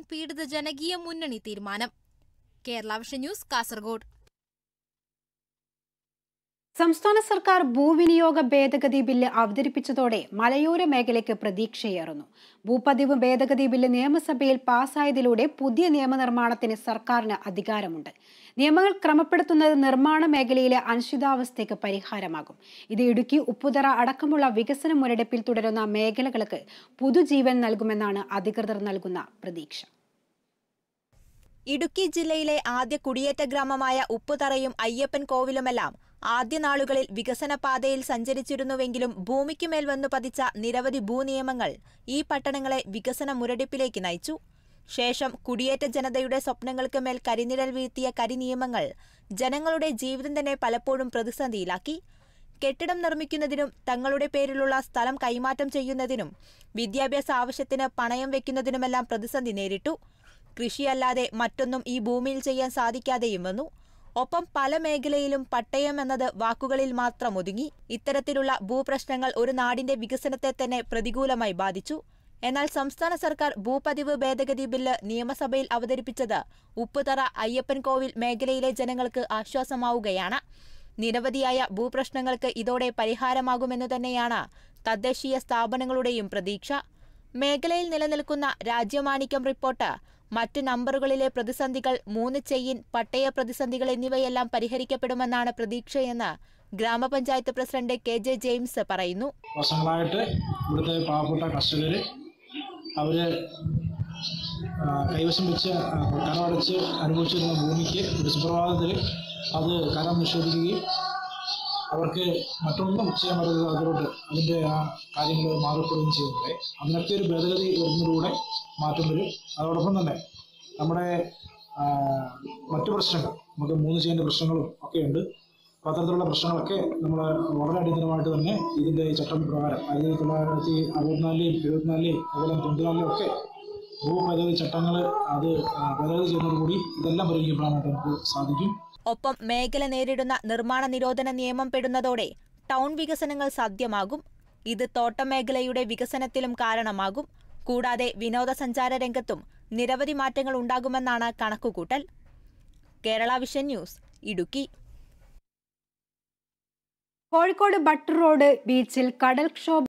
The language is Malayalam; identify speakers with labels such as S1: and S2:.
S1: പീഡിത ജനകീയ മുന്നണി തീരുമാനം. Kerala vision news, Kasaragod.
S2: സംസ്ഥാന സർക്കാർ ഭൂവിനിയോഗ ഭേദഗതി ബില്ല് അവതരിപ്പിച്ചതോടെ മലയോര മേഖലയ്ക്ക് പ്രതീക്ഷയേറുന്നു. ഭൂപതിവ് ഭേദഗതി ബില്ല് നിയമസഭയിൽ പാസായതിലൂടെ പുതിയ നിയമനിർമ്മാണത്തിന് സർക്കാരിന് അധികാരമുണ്ട്. നിയമങ്ങൾ ക്രമപ്പെടുത്തുന്നത് നിർമ്മാണ മേഖലയിലെ അനിശ്ചിതാവസ്ഥയ്ക്ക് പരിഹാരമാകും. ഇത് ഇടുക്കി, ഉപ്പുതറ അടക്കമുള്ള വികസന മുരടിപ്പിൽ തുടരുന്ന മേഖലകൾക്ക് പുതുജീവൻ നൽകുമെന്നാണ് അധികൃതർ നൽകുന്ന പ്രതീക്ഷ.
S3: ഇടുക്കി ജില്ലയിലെ ആദ്യ കുടിയേറ്റ ഗ്രാമമായ ഉപ്പുതറയും അയ്യപ്പൻ കോവിലുമെല്ലാം ആദ്യ നാളുകളിൽ വികസന പാതയിൽ സഞ്ചരിച്ചിരുന്നുവെങ്കിലും ഭൂമിക്കുമേൽ വന്നു പതിച്ച നിരവധി ഭൂനിയമങ്ങൾ ഈ പട്ടണങ്ങളെ വികസന മുരടിപ്പിലേക്ക് നയിച്ചു. ശേഷം കുടിയേറ്റ ജനതയുടെ സ്വപ്നങ്ങൾക്ക് മേൽ കരിനിഴൽ വീഴ്ത്തിയ കരിനിയമങ്ങൾ ജനങ്ങളുടെ ജീവിതം തന്നെ പലപ്പോഴും പ്രതിസന്ധിയിലാക്കി. കെട്ടിടം നിർമ്മിക്കുന്നതിനും തങ്ങളുടെ പേരിലുള്ള സ്ഥലം കൈമാറ്റം ചെയ്യുന്നതിനും വിദ്യാഭ്യാസ ആവശ്യത്തിന് പണയം വയ്ക്കുന്നതിനുമെല്ലാം പ്രതിസന്ധി നേരിട്ടു. കൃഷിയല്ലാതെ മറ്റൊന്നും ഈ ഭൂമിയിൽ ചെയ്യാൻ സാധിക്കാതെയും വന്നു. ഒപ്പം പല മേഖലയിലും പട്ടയം എന്നത് വാക്കുകളിൽ മാത്രം ഒതുങ്ങി. ഇത്തരത്തിലുള്ള ഭൂപ്രശ്നങ്ങൾ ഒരു നാടിന്റെ വികസനത്തെ തന്നെ പ്രതികൂലമായി ബാധിച്ചു. എന്നാൽ സംസ്ഥാന സർക്കാർ ഭൂപതിവ് ഭേദഗതി ബില്ല് നിയമസഭയിൽ അവതരിപ്പിച്ചത് ഉപ്പുതറ, അയ്യപ്പൻ കോവിൽ മേഖലയിലെ ജനങ്ങൾക്ക് ആശ്വാസമാവുകയാണ്. നിരവധിയായ ഭൂപ്രശ്നങ്ങൾക്ക് ഇതോടെ പരിഹാരമാകുമെന്നു തന്നെയാണ് തദ്ദേശീയ സ്ഥാപനങ്ങളുടെയും പ്രതീക്ഷ. മേഖലയിൽ നിലനിൽക്കുന്ന രാജ്യമാണിക്യം റിപ്പോർട്ട്, മറ്റ് നമ്പറുകളിലെ പ്രതിസന്ധികൾ, 3 ചെയിൻ, പട്ടയ പ്രതിസന്ധികൾ എന്നിവയെല്ലാം പരിഹരിക്കപ്പെടുമെന്നാണ് പ്രതീക്ഷയെന്ന് ഗ്രാമപഞ്ചായത്ത് പ്രസിഡന്റ് KJ ജെയിംസ് പറയുന്നു.
S4: വർഷങ്ങളായിട്ട് ഇവിടുത്തെ പാവപ്പെട്ട കർഷകർ അവര് കൈവശം വെച്ച് കരമടച്ച് അനുഭവിച്ചിരുന്ന ഭൂമിക്ക് ഒരു സുപ്രഭാതത്തിൽ അത് കരം നിഷേധിക്കുകയും അവർക്ക് മറ്റൊന്നും ചെയ്യാൻ പറ്റാത്ത അതിലോട്ട് അതിൻ്റെ ആ കാര്യങ്ങൾ മാറിപ്പെടുകയും ചെയ്യുന്നുണ്ട്. അതിനൊക്കെ ഒരു ഭേദഗതി വരുന്നതിലൂടെ മാറ്റം വരും. അതോടൊപ്പം തന്നെ നമ്മുടെ മറ്റു പ്രശ്നങ്ങൾ, നമുക്ക് 3 ചെയിൻ്റെ പ്രശ്നങ്ങളും ഒക്കെ ഉണ്ട്. അപ്പോൾ അത്തരത്തിലുള്ള പ്രശ്നങ്ങളൊക്കെ നമ്മൾ വളരെ അടിയന്തരമായിട്ട് തന്നെ ഇതിൻ്റെ ഈ ചട്ടം പ്രകാരം 1964, 74, അതുപോലെ 94 ഒക്കെ ഭൂഭേദഗതി ചട്ടങ്ങൾ അത് ഭേദഗതി ചെയ്യുന്നതോടുകൂടി ഇതെല്ലാം പരിഹരിക്കപ്പെടാനായിട്ട് നമുക്ക് സാധിക്കും.
S3: ഒപ്പം മേഖല നേരിടുന്ന നിർമ്മാണ നിരോധന നിയമം പെടുന്നതോടെ ടൗൺ വികസനങ്ങൾ സാധ്യമാകും. ഇത് തോട്ടം മേഖലയുടെ വികസനത്തിലും കാരണമാകും. കൂടാതെ വിനോദസഞ്ചാര രംഗത്തും നിരവധി മാറ്റങ്ങൾ ഉണ്ടാകുമെന്നാണ് കണക്കുകൂട്ടൽ. Kerala vision news, Idukki.
S2: Kozhikode butter road ബീച്ചിൽ കടൽക്ഷോഭം